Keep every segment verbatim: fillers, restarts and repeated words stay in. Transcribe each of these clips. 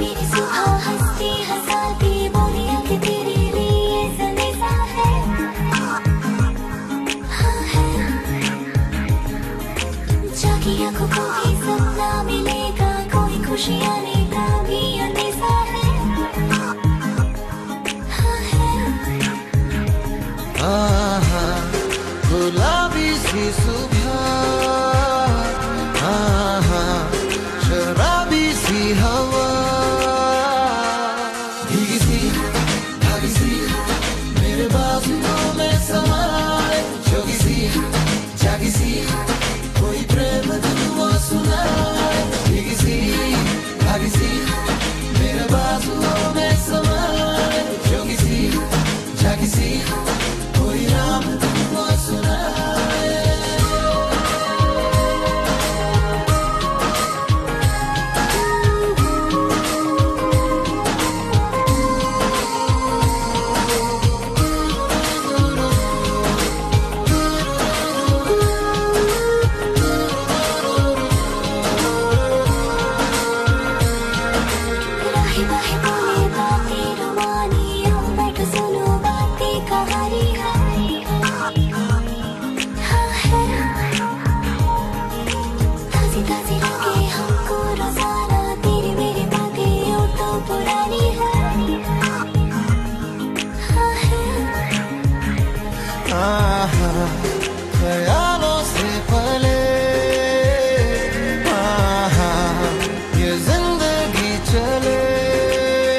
मेरी सुबह हंसती हंसाती बोलियां कि तेरे लिए संदेशा है, हाँ है। जागी आंखों को भी सपना मिलेगा, कोई खुशी आने का भी अंदेशा है, हाँ है। आहा, गुलाबी सी सुबह, आहा, शराबी सी हवा, भीगी सी भागी सी मेरे बाजुओं में समाए, जोगी सी जागी सी कोई प्रेम धुआ सुनाए, भीगी सी भागी सी मेरे बाजुओं में समाए, जोगी सी जागी सी कोई राम धुआ सुनाए। राही बाही बोले बातें रुबानी, आओ बैठो सुनो बातें कहानी, हाँ है। ताज़ी ताज़ी लगे हमको रोजाना, तेरी मेरी बातें यूं तो पुरानी है, हाँ है। आहा, ख्यालों से पले, आहा, ये जिंदगी चले,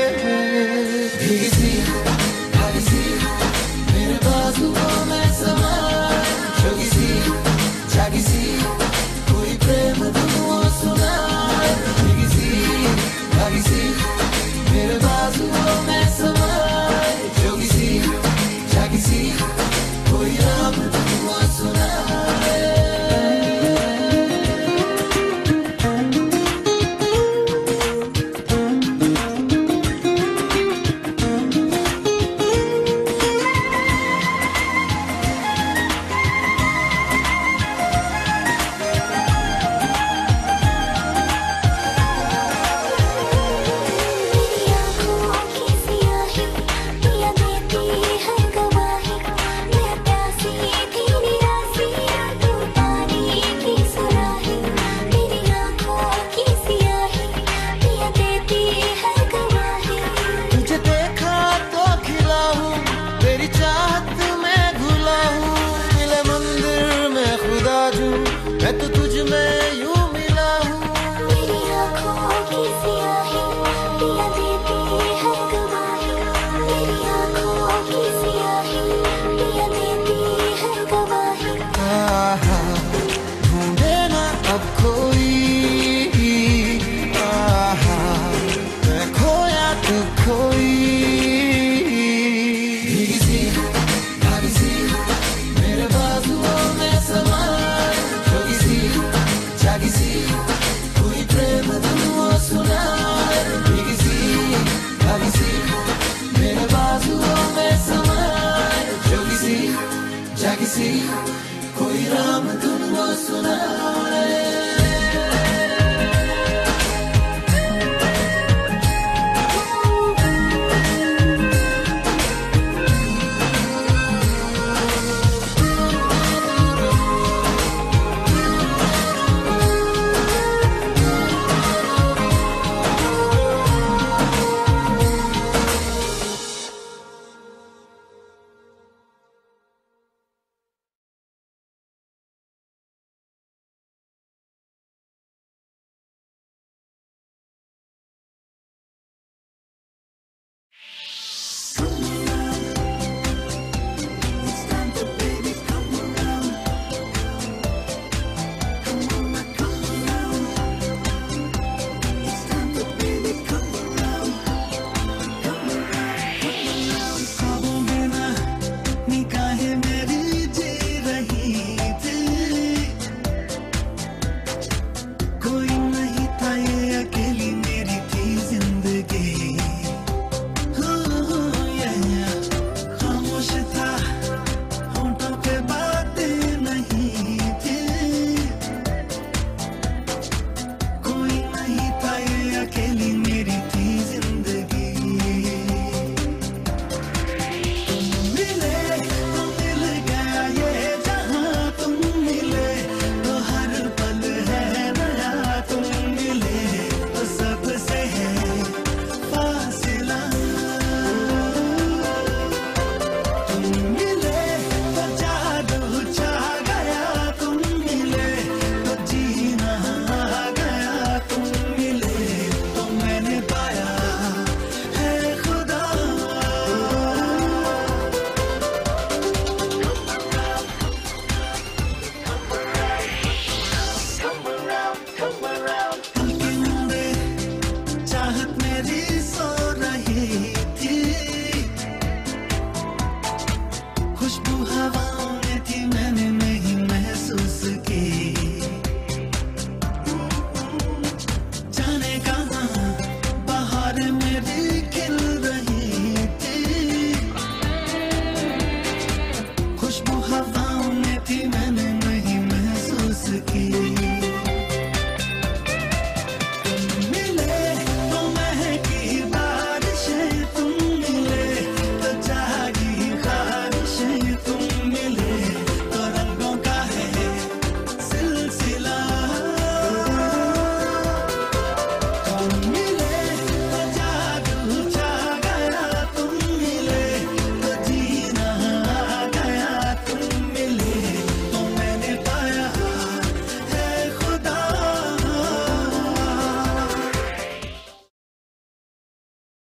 मेरी सोच